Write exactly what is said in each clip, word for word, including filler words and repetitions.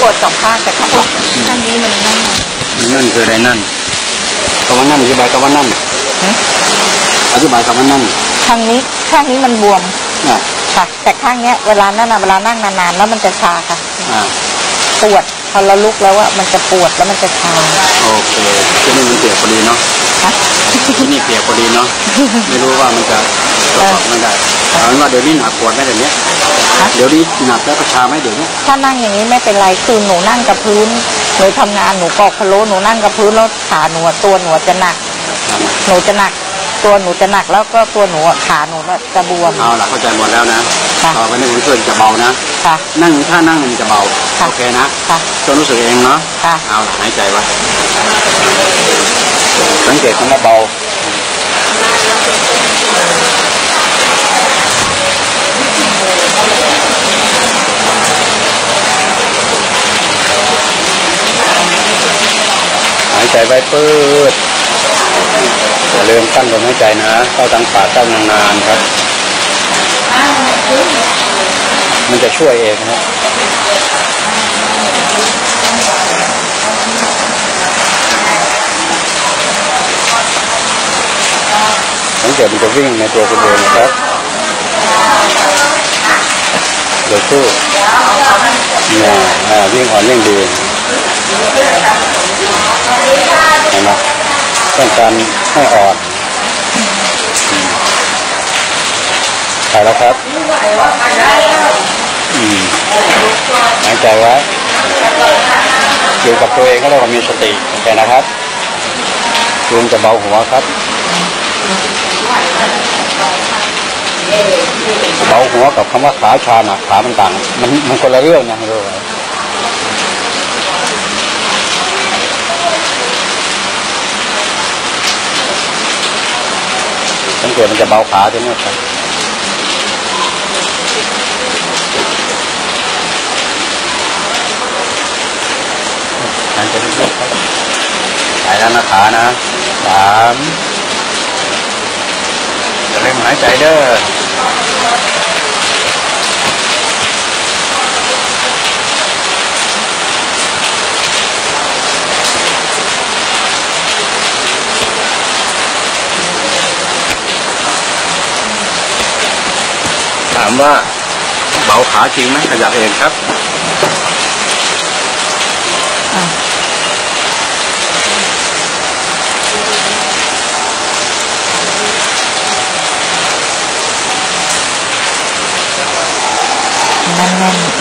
วดสองข้างแต่ข้างข้างนี้มันนั่นนั่นคืออะไรนั่นคำว่านั่นอธิบายคำว่านั่นอธิบายคำว่านั่นข้างนี้ข้างนี้มันบวมค่ะแต่ข้างเนี้ยเวลานั่นเวลานั่งนานๆแล้วมันจะชาค่ะปวดพอเราลุกแล้วว่ามันจะปวดแล้วมันจะชาโอเคที่นี่มันเปียกพอดีเนาะที่นี่เปียกพอดีเนาะไม่รู้ว่ามันจะตรวจสอบไม่ได้เอาเป็นว่าเดี๋ยวนี้หนักปวดไหมเดี๋ยวนี้เดี๋ยวนี้หนักแล้วก็ชาไหมเดี๋ยวนี้ถ้านั่งอย่างนี้ไม่เป็นไรคือหนูนั่งกับพื้นหนูทำงานหนูปอกพะโล้หนูนั่งกับพื้นแล้วขาหนูตัวหนูจะหนักหนูจะหนักตัวหนูจะหนักแล้วก็ตัวหนูขาหนูจะบวมเอาล่ะเข้าใจหมดแล้วนะต่อไปนี้ผมช่วยจะเบานะนั่งถ้านั่งมันจะเบาโอเคนะจนรู้สึกเองเนาะเอาล่ะหายใจไว้สังเกตคำว่าเบาหายใจไว้ปื๊ดอย่าลืมกั้นลมหายใจนะเข้าทางปากเข้านานๆครับมันจะช่วยเองนะสังเกตมันจะวิ่งในตัวคุณเองครับเดี๋ยวสู้เนี่ยวิ่งอ่อนวิ่งดีเห็นไหมต้องการให้อ่อนไปแล้วครับอืมหายใจไว้อยู่กับตัวเองก็เรียกว่ามีสติโอเคนะครับลุงจะเบาหัวครับเบาหัวกับคำว่าขาชาหนักขามันต่างมันมันคนละเรื่องนะไม่รู้สังเกตมันจะเบาขาใช่ไหมครับหายใจลึกๆครับหายแล้วนะขานะสามอย่าลืมหายใจเด้อถามว่าเบาขาจริงไหมขยับเองครับแน่นๆ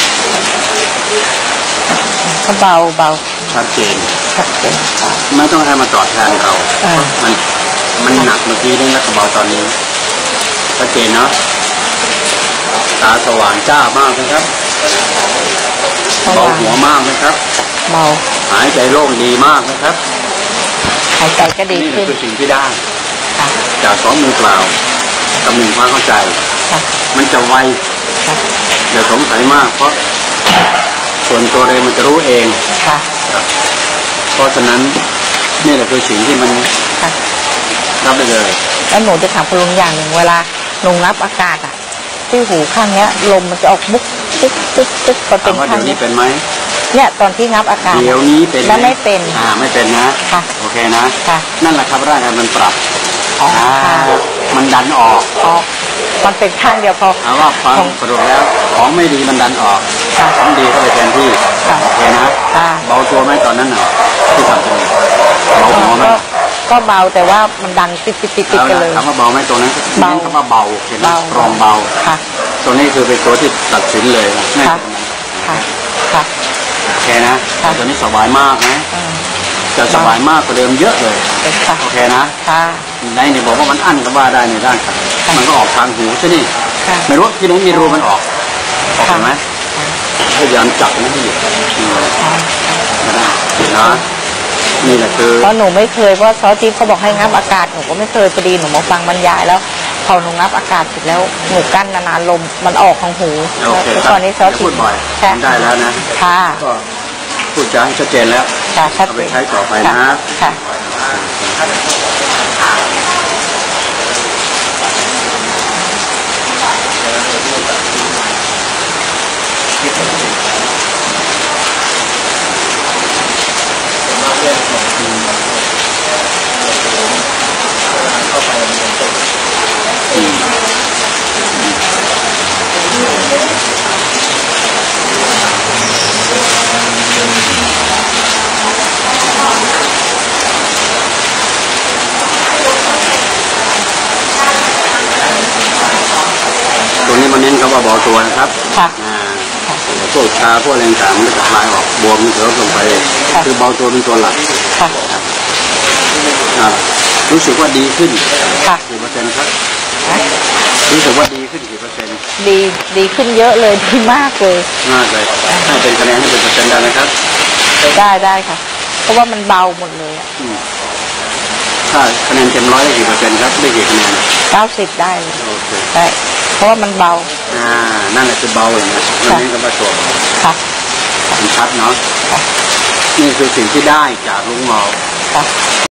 ก็เบาเบาชัดเจนชัดเจนไม่ต้องให้มาจอดแทนเรามันมันหนักเมื่อกี้นี่แล้วก็เบาตอนนี้ชัดเจนเนาะตาสว่างจ้ามากนะครับเบาหัวมากนะครับเบาหายใจโล่งดีมากนะครับหายใจก็ดีขึ้นนี่คือสิ่งที่ได้จากสองมือเปล่ากับหนึ่งความเข้าใจมันจะไวอย่าสงสัยมากเพราะส่วนตัวเองมันจะรู้เองเพราะฉะนั้นนี่แหละคือสิ่งที่มันรับได้เลยแล้วหนูจะถามคุณลุงอย่างหนึ่งเวลาหนูรับอากาศอ่ะที่หูข้างเนี้ยลมมันจะออกมุกตึ๊กตึ๊กตึ๊กพอเป็นข้างนี้เป็นไหมเนี่ยตอนที่งับอากาศเดี๋ยวนี้เป็นแล้วไม่เป็นอ่าไม่เป็นนะค่ะโอเคนะค่ะนั่นแหละครับร่างกายมันปรับอ่ามันดันออกออกมันเป็นข้างเดียวพอเอาว่าฟังสรุปแล้วของไม่ดีมันดันออกของดีก็ไปแทนที่โอเคนะเบาตัวไหมตอนนั้นหน่อยที่ทำเป็นเบาหัวไหมก็เบาแต่ว่ามันดังติดติดติดกันเลยคำว่าเบาไหมตรงนั้นเบาคำว่าเบาเห็นไหมรองเบาค่ะตัวนี้คือเป็นตัวที่ตัดสินเลยไม่ค่ะค่ะค่ะโอเคนะตัวนี้สบายมากนะจะสบายมากกว่าเดิมเยอะเลยโอเคนะในเนี่ยบอกว่ามันอั้นก็ว่าได้ในด้านมันก็ออกทางหูใช่ไหมไม่รู้ที่ไหนมีรูมันออกออกไหมพยายามจับนะที่อยู่นะนี่แหละคือเพราะหนูไม่เคยเพราะซอจิ๊บเขาบอกให้งับอากาศหนูก็ไม่เคยพอดีหนูมาฟังบรรยายแล้วพอหนูงับอากาศเสร็จแล้วหนูกั้นนานๆลมมันออกของหูแล้วตอนนี้ซอจิ๊บพูดบ่อยได้แล้วนะค่ะก็พูดจาชัดเจนแล้วเอาไปใช้ต่อไปนะค่ะอืมตัวนี้มันเน้นคำว่าเบาตัวนะครับค่ะอ่าพวกชาพวกแรงต่างมันจะคลายออกบวมมันจะลดลงไปคือเบาตัวเป็นตัวหลักค่ะอ่ารู้สึกว่าดีขึ้นค่ะกี่เปอร์เซ็นต์ครับนะรู้สึกว่าดีขึ้นกี่เปอร์เซ็นต์ดีดีขึ้นเยอะเลยดีมากเลยมากเลยให้เป็นคะแนนให้เป็นเปอร์เซ็นต์ได้ไหมครับได้ได้ค่ะ เพราะว่ามันเบาหมดเลยอะอืมถ้าคะแนนเต็มร้อยได้กี่เปอร์เซ็นต์ครับได้กี่คะแนนเก้าสิบได้เลยโอเคได้เพราะว่ามันเบาอ่านั่นแหละคือเบาเลยนะมันเน้นคำว่าตัวเบาค่ะมันชัดเนาะค่ะนี่คือสิ่งที่ได้จากลุงหมอค่ะ